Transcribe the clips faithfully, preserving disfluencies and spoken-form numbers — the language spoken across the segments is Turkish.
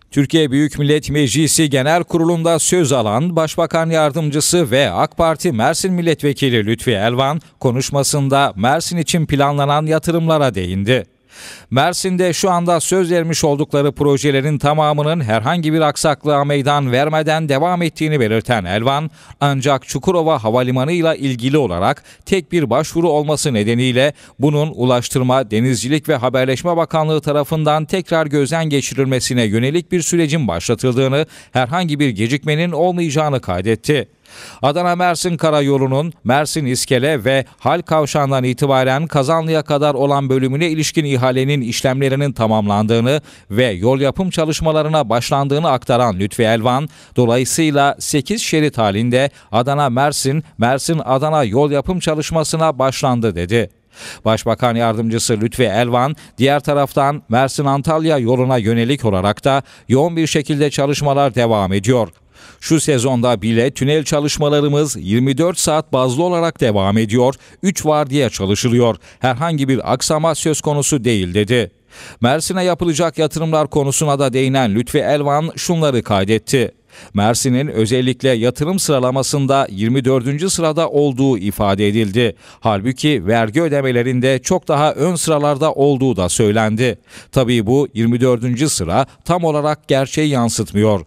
Türkiye Büyük Millet Meclisi Genel Kurulu'nda söz alan Başbakan Yardımcısı ve AK Parti Mersin Milletvekili Lütfi Elvan konuşmasında Mersin için planlanan yatırımlara değindi. Mersin'de şu anda söz vermiş oldukları projelerin tamamının herhangi bir aksaklığa meydan vermeden devam ettiğini belirten Elvan, ancak Çukurova Havalimanı ile ilgili olarak tek bir başvuru olması nedeniyle bunun Ulaştırma, Denizcilik ve Haberleşme Bakanlığı tarafından tekrar gözden geçirilmesine yönelik bir sürecin başlatıldığını, herhangi bir gecikmenin olmayacağını kaydetti. Adana-Mersin Karayolu'nun Mersin-İskele ve Hal Kavşağı'ndan itibaren Kazanlı'ya kadar olan bölümüne ilişkin ihalenin işlemlerinin tamamlandığını ve yol yapım çalışmalarına başlandığını aktaran Lütfi Elvan, dolayısıyla sekiz şerit halinde Adana-Mersin, Mersin-Adana yol yapım çalışmasına başlandı dedi. Başbakan Yardımcısı Lütfi Elvan, diğer taraftan Mersin-Antalya yoluna yönelik olarak da yoğun bir şekilde çalışmalar devam ediyor. Şu sezonda bile tünel çalışmalarımız yirmi dört saat bazlı olarak devam ediyor, üç vardiya çalışılıyor. Herhangi bir aksama söz konusu değil dedi. Mersin'e yapılacak yatırımlar konusuna da değinen Lütfi Elvan şunları kaydetti. Mersin'in özellikle yatırım sıralamasında yirmi dördüncü sırada olduğu ifade edildi. Halbuki vergi ödemelerinde çok daha ön sıralarda olduğu da söylendi. Tabii bu yirmi dördüncü sıra tam olarak gerçeği yansıtmıyor.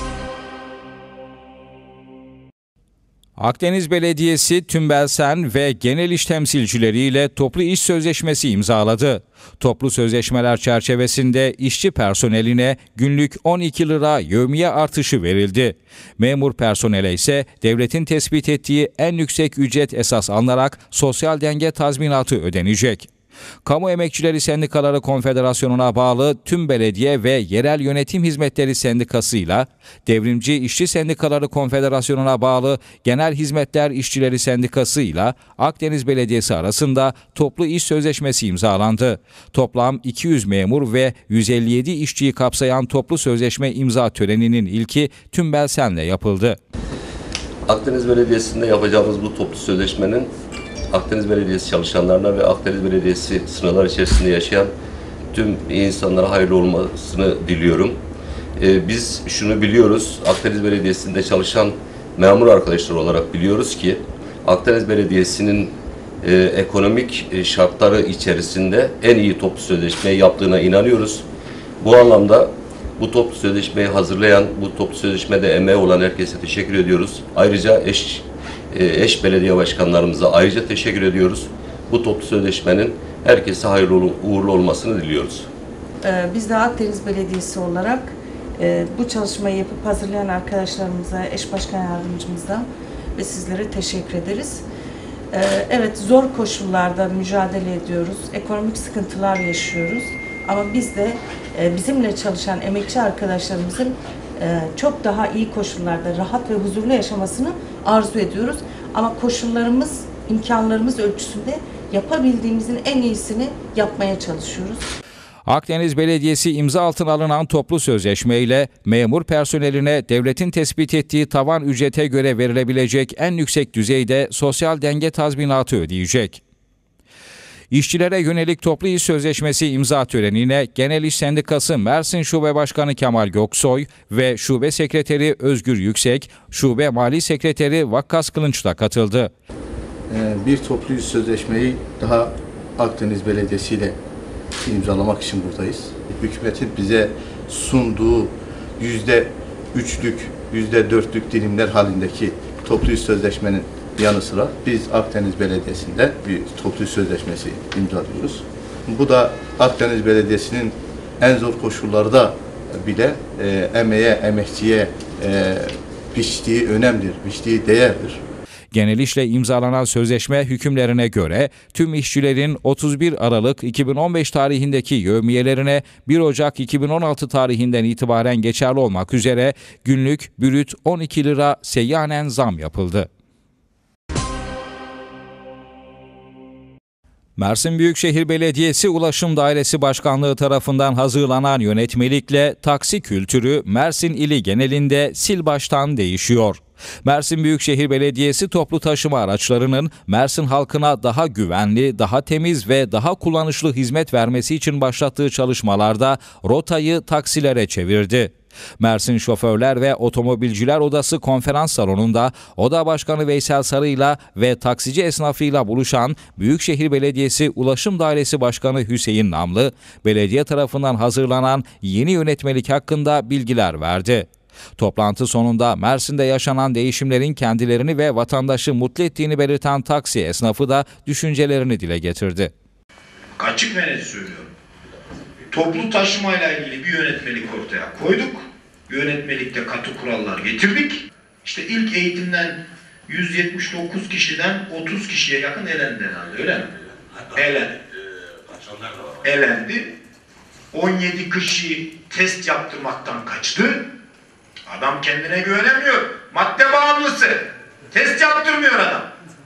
Akdeniz Belediyesi, Tümbelsen ve Genel İş temsilcileriyle toplu iş sözleşmesi imzaladı. Toplu sözleşmeler çerçevesinde işçi personeline günlük on iki lira yevmiye artışı verildi. Memur personele ise devletin tespit ettiği en yüksek ücret esas alınarak sosyal denge tazminatı ödenecek. Kamu Emekçileri Sendikaları Konfederasyonu'na bağlı tüm belediye ve yerel yönetim hizmetleri sendikasıyla Devrimci İşçi Sendikaları Konfederasyonu'na bağlı Genel Hizmetler İşçileri Sendikasıyla Akdeniz Belediyesi arasında toplu iş sözleşmesi imzalandı. Toplam iki yüz memur ve yüz elli yedi işçiyi kapsayan toplu sözleşme imza töreninin ilki Tümbelsen'le yapıldı. Akdeniz Belediyesi'nde yapacağımız bu toplu sözleşmenin Akdeniz Belediyesi çalışanlarına ve Akdeniz Belediyesi sınırlar içerisinde yaşayan tüm insanlara hayırlı olmasını diliyorum. Ee, biz şunu biliyoruz, Akdeniz Belediyesi'nde çalışan memur arkadaşlar olarak biliyoruz ki Akdeniz Belediyesi'nin e, ekonomik şartları içerisinde en iyi toplu sözleşmeyi yaptığına inanıyoruz. Bu anlamda bu toplu sözleşmeyi hazırlayan, bu toplu sözleşmede emeği olan herkese teşekkür ediyoruz. Ayrıca eş eş belediye başkanlarımıza ayrıca teşekkür ediyoruz. Bu toplu sözleşmenin herkese hayırlı uğurlu olmasını diliyoruz. Biz de Akdeniz Belediyesi olarak bu çalışmayı yapıp hazırlayan arkadaşlarımıza, eş başkan yardımcımıza ve sizlere teşekkür ederiz. Evet, zor koşullarda mücadele ediyoruz. Ekonomik sıkıntılar yaşıyoruz. Ama biz de bizimle çalışan emekçi arkadaşlarımızın çok daha iyi koşullarda rahat ve huzurlu yaşamasını arzu ediyoruz. Ama koşullarımız, imkanlarımız ölçüsünde yapabildiğimizin en iyisini yapmaya çalışıyoruz. Akdeniz Belediyesi imza altına alınan toplu sözleşmeyle memur personeline devletin tespit ettiği tavan ücrete göre verilebilecek en yüksek düzeyde sosyal denge tazminatı ödeyecek. İşçilere yönelik toplu iş sözleşmesi imza törenine Genel İş Sendikası Mersin Şube Başkanı Kemal Göksoy ve Şube Sekreteri Özgür Yüksek, Şube Mali Sekreteri Vakkas Kılınç da katıldı. Bir toplu iş sözleşmeyi daha Akdeniz Belediyesi ile imzalamak için buradayız. Hükümetin bize sunduğu yüzde üçlük, yüzde dörtlük dilimler halindeki toplu iş sözleşmenin yanı sıra biz Akdeniz Belediyesi'nde bir toplu sözleşmesi imzalıyoruz. Bu da Akdeniz Belediyesi'nin en zor koşullarda bile e, emeğe, emekçiye e, biçtiği önemdir, biçtiği değerdir. Genel İş'le imzalanan sözleşme hükümlerine göre tüm işçilerin otuz bir Aralık iki bin on beş tarihindeki yevmiyelerine bir Ocak iki bin on altı tarihinden itibaren geçerli olmak üzere günlük brüt on iki lira seyyanen zam yapıldı. Mersin Büyükşehir Belediyesi Ulaşım Dairesi Başkanlığı tarafından hazırlanan yönetmelikle taksi kültürü Mersin ili genelinde sil baştan değişiyor. Mersin Büyükşehir Belediyesi toplu taşıma araçlarının Mersin halkına daha güvenli, daha temiz ve daha kullanışlı hizmet vermesi için başlattığı çalışmalarda rotayı taksilere çevirdi. Mersin Şoförler ve Otomobilciler Odası konferans salonunda Oda Başkanı Veysel Sarı'yla ve taksici esnafıyla buluşan Büyükşehir Belediyesi Ulaşım Dairesi Başkanı Hüseyin Namlı, belediye tarafından hazırlanan yeni yönetmelik hakkında bilgiler verdi. Toplantı sonunda Mersin'de yaşanan değişimlerin kendilerini ve vatandaşı mutlu ettiğini belirten taksi esnafı da düşüncelerini dile getirdi. Açık ve net söylüyorum. Toplu taşımayla ilgili bir yönetmelik ortaya koyduk. Yönetmelikte katı kurallar getirdik. İşte ilk eğitimden yüz yetmiş dokuz kişiden otuz kişiye yakın elendi herhalde, öyle mi? Elendi. Elendi. on yedi kişi test yaptırmaktan kaçtı. Adam kendine güvenemiyor. Madde bağımlısı. Test yaptırmıyor adam.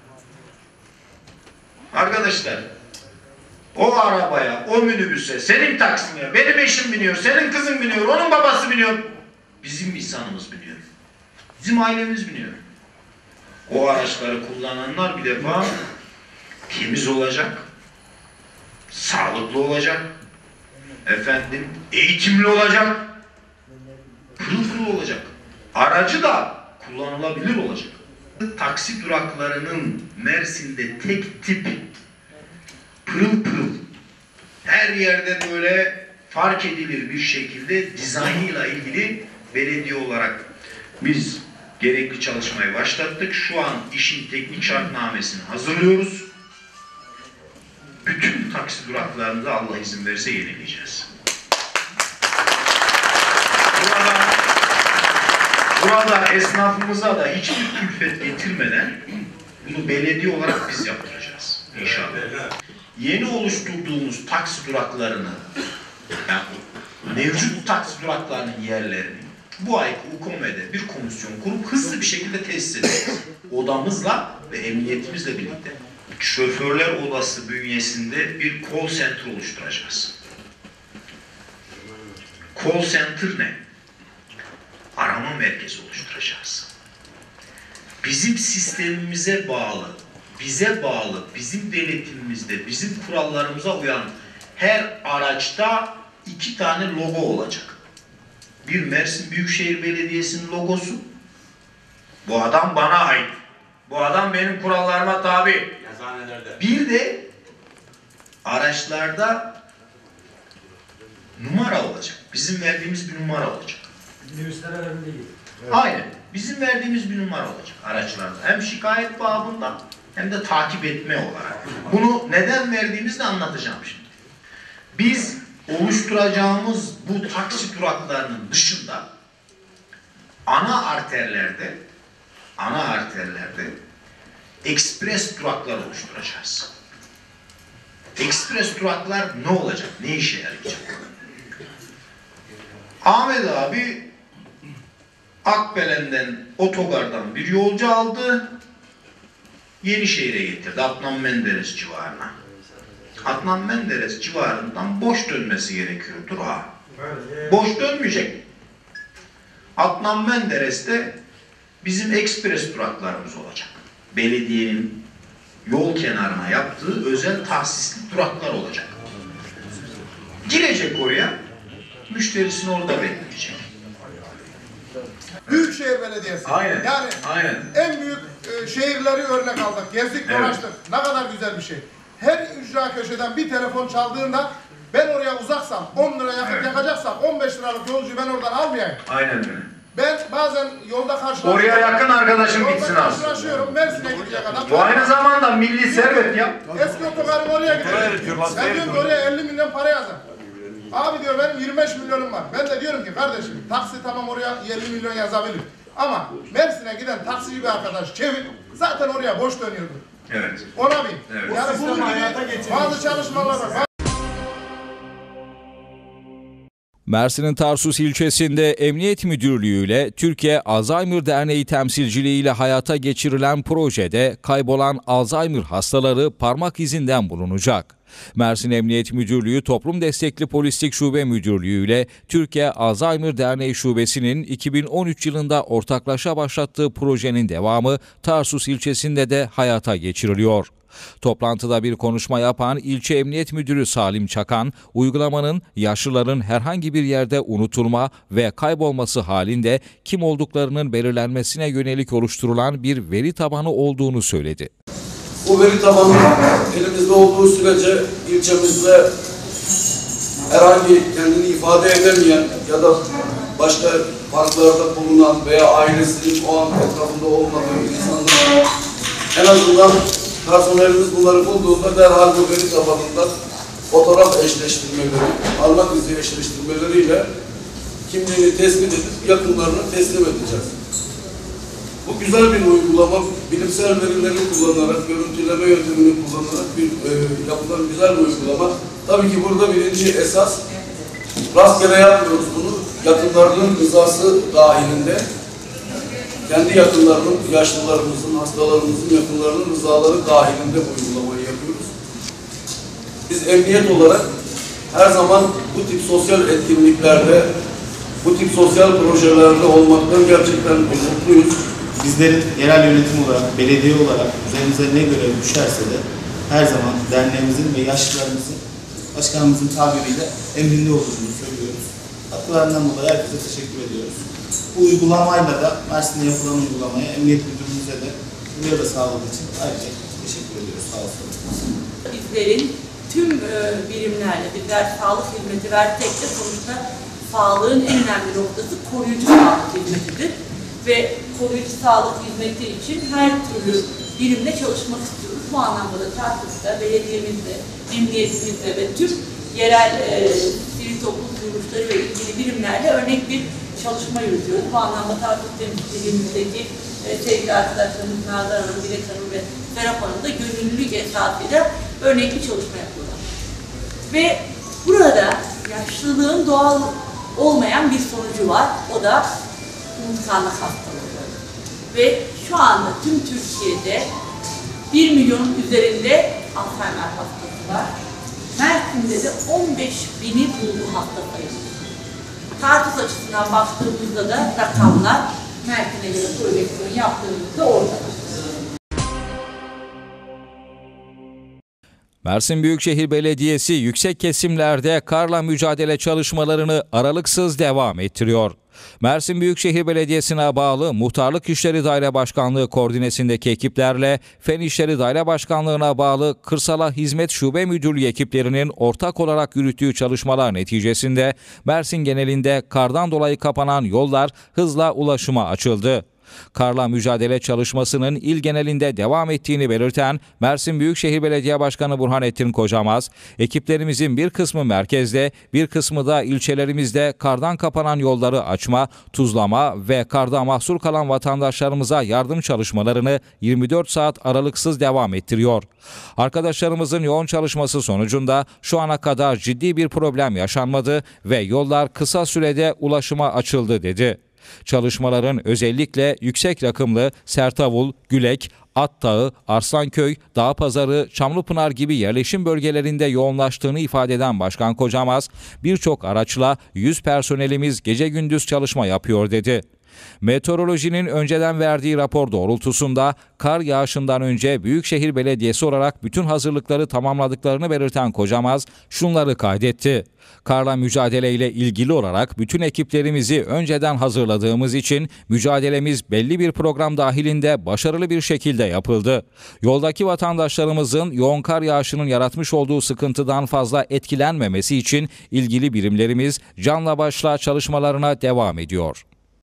Arkadaşlar, o arabaya, o minibüse, senin taksine, benim eşim biniyor, senin kızın biniyor, onun babası biniyor. Bizim insanımız biniyor. Bizim ailemiz biniyor. O araçları kullananlar bir defa temiz olacak, sağlıklı olacak, efendim eğitimli olacak, pırıl pırıl olacak. Aracı da kullanılabilir olacak. Taksi duraklarının Mersin'de tek tip, pırıl pırıl, her yerde böyle fark edilir bir şekilde dizaynıyla ilgili belediye olarak biz gerekli çalışmayı başlattık. Şu an işin teknik şartnamesini hazırlıyoruz. Bütün taksi duraklarını da Allah izin verirse yenileyeceğiz. Burada, burada esnafımıza da hiçbir külfet getirmeden bunu belediye olarak biz yaptıracağız inşallah. Yeni oluşturduğumuz taksi duraklarını, yani mevcut taksi duraklarının yerlerini bu ay U K O M'de bir komisyon kurup hızlı bir şekilde tesis edeceğiz. Odamızla ve emniyetimizle birlikte. Şoförler Odası bünyesinde bir call center oluşturacağız. Call center ne? Arama merkezi oluşturacağız. Bizim sistemimize bağlı, bize bağlı, bizim denetimimizde, bizim kurallarımıza uyan her araçta iki tane logo olacak. Bir Mersin Büyükşehir Belediyesi'nin logosu. Bu adam bana ait. Bu adam benim kurallarıma tabi. Bir de araçlarda numara olacak. Bizim verdiğimiz bir numara olacak. Minibüslere verildiği gibi. Aynen. Bizim verdiğimiz bir numara olacak araçlarda. Hem şikayet babından hem de takip etme olarak. Bunu neden verdiğimizi de anlatacağım şimdi. Biz oluşturacağımız bu taksi duraklarının dışında ana arterlerde ana arterlerde ekspres duraklar oluşturacağız. Ekspres duraklar ne olacak? Ne işe yarayacak? Ahmet abi Akbelen'den, otogardan bir yolcu aldı, Yenişehir'e getirdi, Adnan Menderes civarına. Adnan Menderes civarından boş dönmesi gerekiyor durağa. Boş dönmeyecek. Adnan Menderes'te bizim ekspres duraklarımız olacak. Belediyenin yol kenarına yaptığı özel tahsisli duraklar olacak. Girecek oraya, müşterisini orada bekleyecek. Büyükşehir Belediyesi. Aynen. Yani aynen. en büyük e, şehirleri örnek aldık. Gezdik, Evet. dolaştık. Ne kadar güzel bir şey. Her ücra köşeden bir telefon çaldığında ben oraya uzaksam, on lira yakıt Evet. yakacaksam on beş liralık yolcuyu ben oradan almayayım. Aynen öyle. Ben bazen yolda karşılaşıyorum. Oraya yakın arkadaşım Yolda gitsin aslında. karşılaşıyorum. Mersin'e gidecek adam. Bu aynı zamanda milli servet ya. Eski otogarım oraya gidiyor. Ben diyorum ki oraya elli milyon para yazar. Abi diyor benim yirmi beş milyonum var. Ben de diyorum ki kardeşim taksi tamam oraya elli milyon yazabilir. Ama Mersin'e giden taksici bir arkadaş çevir zaten oraya boş dönüyordu. Evet. Ona bin. Evet. Yani bunun gibi bazı çalışmalar var. Mersin'in Tarsus ilçesinde Emniyet Müdürlüğü ile Türkiye Alzheimer Derneği temsilciliğiyle hayata geçirilen projede kaybolan Alzheimer hastaları parmak izinden bulunacak. Mersin Emniyet Müdürlüğü Toplum Destekli Polislik Şube Müdürlüğü ile Türkiye Alzheimer Derneği Şubesi'nin iki bin on üç yılında ortaklaşa başlattığı projenin devamı Tarsus ilçesinde de hayata geçiriliyor. Toplantıda bir konuşma yapan İlçe Emniyet Müdürü Salim Çakan, uygulamanın yaşlıların herhangi bir yerde unutulma ve kaybolması halinde kim olduklarının belirlenmesine yönelik oluşturulan bir veri tabanı olduğunu söyledi. Bu veri tabanı elimizde olduğu sürece ilçemizde herhangi kendini ifade edemeyen ya da başka parklarda bulunan veya ailesinin o an etrafında olmadığı insanlar en azından personelimiz bunları bulduğunda derhal bu veri tabanında fotoğraf eşleştirmeleri, parmak izi eşleştirmeleriyle kimliğini tespit edip yakınlarına teslim edeceğiz. Bu güzel bir uygulama, bilimsel verileri kullanarak, görüntüleme yöntemini kullanarak bir e, yapılan güzel bir uygulama. Tabii ki burada birinci esas, rastgele yapmıyoruz bunu, yakınlarının rızası dahilinde, kendi yakınlarının, yaşlılarımızın, hastalarımızın yakınlarının rızaları dahilinde bu uygulamayı yapıyoruz. Biz emniyet olarak her zaman bu tip sosyal etkinliklerde, bu tip sosyal projelerde olmaktan gerçekten mutluyuz. Bizlerin yerel yönetim olarak, belediye olarak üzerimize ne görev düşerse de her zaman derneğimizin ve yaşlılarımızın, başkanımızın tabiriyle emrinde olduğunu söylüyoruz. Katkılarından dolayı herkese teşekkür ediyoruz. Bu uygulamayla da Mersin'de yapılan uygulamaya Emniyet Müdürlüğümüze de buraya da sağladığı için ayrıca teşekkür ediyoruz. Sağ olsun. Bizlerin tüm e, birimlerle, bizler sağlık hizmeti versek de sonuçta sağlığın en önemli noktası koruyucu sağlık hizmetidir. Ve koruyucu sağlık hizmeti için her türlü birimle çalışmak istiyoruz. Bu anlamda da Tarsus'ta, belediyemizle, emniyetimizle ve tüm yerel e, sivil toplum kuruluşları ve ilgili birimlerle örnek bir çalışma yürütüyoruz. Bu anlamda Tarsus temsilciliğimizdeki e, sevgili arkadaşlarımız Nazar Hanım, Dilek Hanım ve Serap Hanım da gönüllülük esasıyla örnek bir çalışma yapıyorlar. Ve burada yaşlılığın doğal olmayan bir sonucu var. O da unutkanlık hastalığı. Ve şu anda tüm Türkiye'de bir milyonun üzerinde Alzheimer hastası var. Mersin'de de on beş bini buldu hasta sayısı. Tartus açısından baktığımızda da rakamlar Mersin'e göre projeksiyon yaptığımızda orada. Mersin Büyükşehir Belediyesi yüksek kesimlerde karla mücadele çalışmalarını aralıksız devam ettiriyor. Mersin Büyükşehir Belediyesi'ne bağlı Muhtarlık İşleri Daire Başkanlığı koordinesindeki ekiplerle Fen İşleri Daire Başkanlığı'na bağlı Kırsala Hizmet Şube Müdürlüğü ekiplerinin ortak olarak yürüttüğü çalışmalar neticesinde Mersin genelinde kardan dolayı kapanan yollar hızla ulaşıma açıldı. Karla mücadele çalışmasının il genelinde devam ettiğini belirten Mersin Büyükşehir Belediye Başkanı Burhanettin Kocamaz, ekiplerimizin bir kısmı merkezde, bir kısmı da ilçelerimizde kardan kapanan yolları açma, tuzlama ve karda mahsur kalan vatandaşlarımıza yardım çalışmalarını yirmi dört saat aralıksız devam ettiriyor. Arkadaşlarımızın yoğun çalışması sonucunda şu ana kadar ciddi bir problem yaşanmadı ve yollar kısa sürede ulaşıma açıldı dedi. Çalışmaların özellikle yüksek rakımlı Sertavul, Gülek, Attağı, Arslanköy, Dağpazarı, Çamlıpınar gibi yerleşim bölgelerinde yoğunlaştığını ifade eden Başkan Kocamaz, birçok araçla yüz personelimiz gece gündüz çalışma yapıyor dedi. Meteorolojinin önceden verdiği rapor doğrultusunda kar yağışından önce Büyükşehir Belediyesi olarak bütün hazırlıkları tamamladıklarını belirten Kocamaz şunları kaydetti. Karla mücadeleyle ilgili olarak bütün ekiplerimizi önceden hazırladığımız için mücadelemiz belli bir program dahilinde başarılı bir şekilde yapıldı. Yoldaki vatandaşlarımızın yoğun kar yağışının yaratmış olduğu sıkıntıdan fazla etkilenmemesi için ilgili birimlerimiz canla başla çalışmalarına devam ediyor.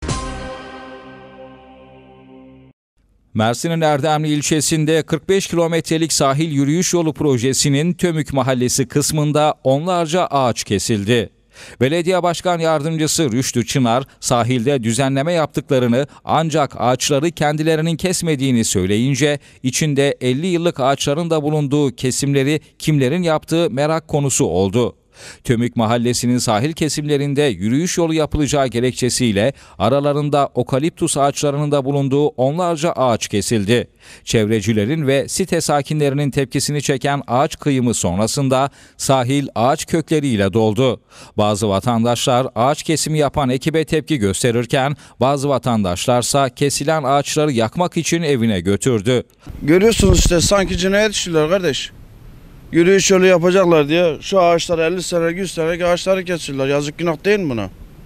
Mersin'in Erdemli ilçesinde kırk beş kilometrelik sahil yürüyüş yolu projesinin Tömük Mahallesi kısmında onlarca ağaç kesildi. Belediye Başkan Yardımcısı Rüştü Çınar, sahilde düzenleme yaptıklarını ancak ağaçları kendilerinin kesmediğini söyleyince, içinde elli yıllık ağaçların da bulunduğu kesimleri kimlerin yaptığı merak konusu oldu. Tömük Mahallesi'nin sahil kesimlerinde yürüyüş yolu yapılacağı gerekçesiyle aralarında okaliptus ağaçlarının da bulunduğu onlarca ağaç kesildi. Çevrecilerin ve site sakinlerinin tepkisini çeken ağaç kıyımı sonrasında sahil ağaç kökleriyle doldu. Bazı vatandaşlar ağaç kesimi yapan ekibe tepki gösterirken bazı vatandaşlarsa kesilen ağaçları yakmak için evine götürdü. Görüyorsunuz işte sanki cinayet işliyorlar kardeş. Yürüyüş yolu yapacaklar diye şu ağaçları elli sene yüz senelik ağaçları kesiyorlar. Yazık günah değil mi buna?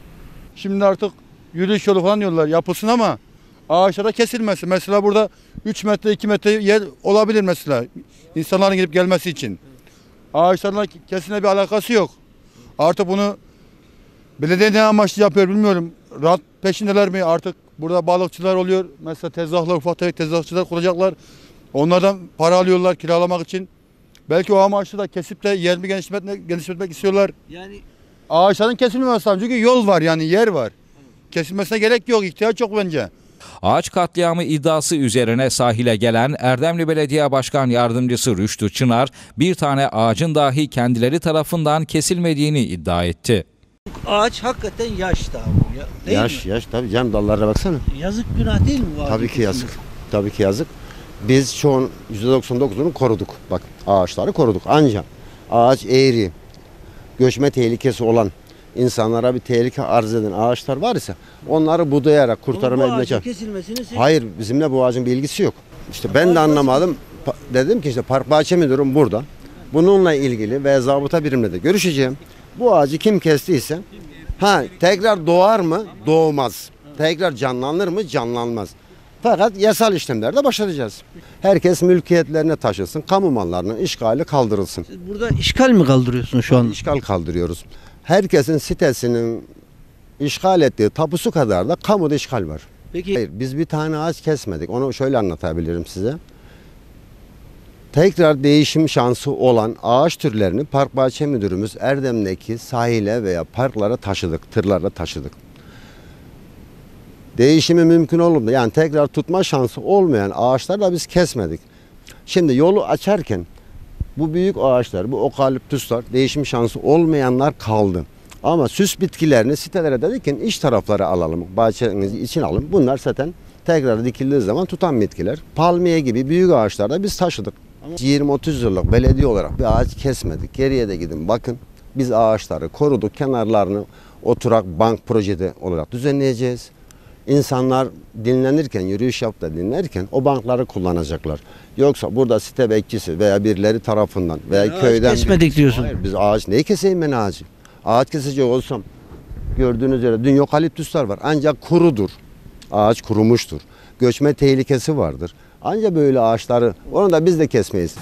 Şimdi artık yürüyüş yolu falan diyorlar yapılsın ama ağaçlara kesilmesin. Mesela burada üç metre iki metre yer olabilir mesela insanların gidip gelmesi için. Ağaçlarla kesinlikle bir alakası yok. Artık bunu belediye ne amaçlı yapıyor bilmiyorum. Rant peşindeler mi artık? Burada balıkçılar oluyor. Mesela tezgahlar, ufak tefek tezgahçılar kuracaklar. Onlardan para alıyorlar kiralamak için. Belki o amaçlı da kesip de yerini genişletmek, genişletmek istiyorlar. Yani ağaçların kesilmemesi lazım. Çünkü yol var yani yer var. Kesilmesine gerek yok, ihtiyaç yok bence. Ağaç katliamı iddiası üzerine sahile gelen Erdemli Belediye Başkan Yardımcısı Rüştü Çınar, bir tane ağacın dahi kendileri tarafından kesilmediğini iddia etti. Ağaç hakikaten yaş daha bu ya. Değil yaş mi? yaş tabii canım, dallarına baksana. Yazık günah değil mi bu ağacın? Tabii ki yazık. Tabii ki yazık. Biz şu an yüzde doksan dokuzunu koruduk. Bak ağaçları koruduk. Ancak ağaç eğri, göçme tehlikesi olan, insanlara bir tehlike arz eden ağaçlar var ise onları budayarak kurtarmaya çalışacağız. Hayır, bizimle bu ağacın bir ilgisi yok. İşte ben de anlamadım. Dedim ki işte park bahçe müdürüm burada. Bununla ilgili ve zabıta birimle de görüşeceğim. Bu ağacı kim kestiyse ha tekrar doğar mı? Doğmaz. Tekrar canlanır mı? Canlanmaz. Fakat yasal işlemlerde başlatacağız. Herkes mülkiyetlerine taşısın, kamu mallarının işgali kaldırılsın. Siz burada işgal mi kaldırıyorsunuz şu an? İşgal kaldırıyoruz. Herkesin sitesinin işgal ettiği tapusu kadar da kamuda işgal var. Peki. Hayır, biz bir tane ağaç kesmedik. Onu şöyle anlatabilirim size. Tekrar değişim şansı olan ağaç türlerini Park Bahçe Müdürümüz Erdem'deki sahile veya parklara taşıdık, tırlarla taşıdık. Değişimi mümkün olmadı. Yani tekrar tutma şansı olmayan ağaçları da biz kesmedik. Şimdi yolu açarken bu büyük ağaçlar, bu okaliptüsler, değişim şansı olmayanlar kaldı. Ama süs bitkilerini sitelere dedik ki iç taraflara alalım, bahçeniz için alın. Bunlar zaten tekrar dikildiği zaman tutan bitkiler. Palmiye gibi büyük ağaçlarda biz taşıdık. yirmi otuz yıllık belediye olarak bir ağaç kesmedik. Geriye de gidin bakın. Biz ağaçları koruduk. Kenarlarını oturak bank projede olarak düzenleyeceğiz. İnsanlar dinlenirken, yürüyüş yapıp da dinlerken o bankları kullanacaklar. Yoksa burada site bekçisi veya birileri tarafından veya yani köyden... Ağaç kesmedik diyorsun. Hayır, biz ağaç neyi keseyim ben ağacı? Ağaç kesecek olsam gördüğünüz üzere dün okaliptüsler var. Ancak kurudur. Ağaç kurumuştur. Göçme tehlikesi vardır. Ancak böyle ağaçları, onu da biz de kesmeyiz.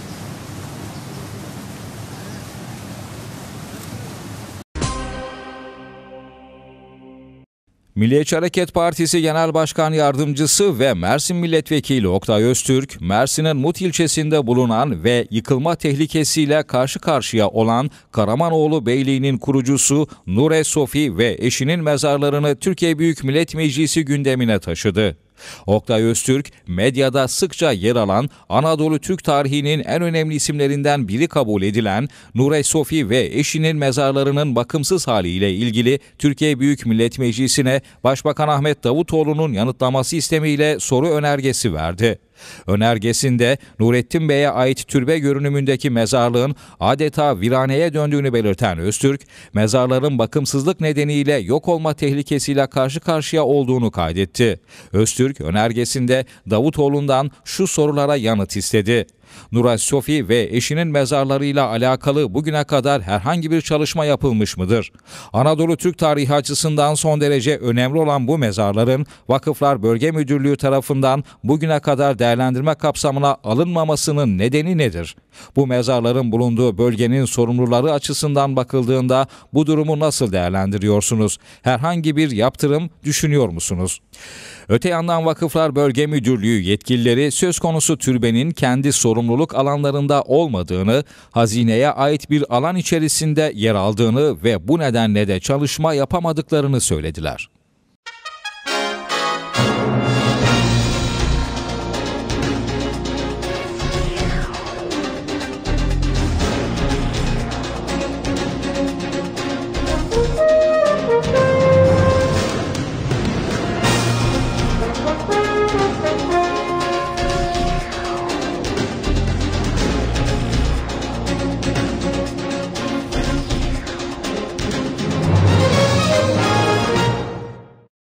Milliyetçi Hareket Partisi Genel Başkan Yardımcısı ve Mersin Milletvekili Oktay Öztürk, Mersin'in Mut ilçesinde bulunan ve yıkılma tehlikesiyle karşı karşıya olan Karamanoğlu Beyliği'nin kurucusu Nure Sofi ve eşinin mezarlarını Türkiye Büyük Millet Meclisi gündemine taşıdı. Oktay Öztürk, medyada sıkça yer alan Anadolu Türk tarihinin en önemli isimlerinden biri kabul edilen Nure Sofi ve eşinin mezarlarının bakımsız haliyle ilgili Türkiye Büyük Millet Meclisi'ne Başbakan Ahmet Davutoğlu'nun yanıtlaması istemiyle soru önergesi verdi. Önergesinde Nurettin Bey'e ait türbe görünümündeki mezarlığın adeta viraneye döndüğünü belirten Öztürk, mezarların bakımsızlık nedeniyle yok olma tehlikesiyle karşı karşıya olduğunu kaydetti. Öztürk önergesinde Davutoğlu'ndan şu sorulara yanıt istedi. Nure Sofi ve eşinin mezarlarıyla alakalı bugüne kadar herhangi bir çalışma yapılmış mıdır? Anadolu Türk tarihi açısından son derece önemli olan bu mezarların Vakıflar Bölge Müdürlüğü tarafından bugüne kadar değerlendirme kapsamına alınmamasının nedeni nedir? Bu mezarların bulunduğu bölgenin sorumluları açısından bakıldığında bu durumu nasıl değerlendiriyorsunuz? Herhangi bir yaptırım düşünüyor musunuz? Öte yandan Vakıflar Bölge Müdürlüğü yetkilileri söz konusu türbenin kendi sorumluluk alanlarında olmadığını, hazineye ait bir alan içerisinde yer aldığını ve bu nedenle de çalışma yapamadıklarını söylediler.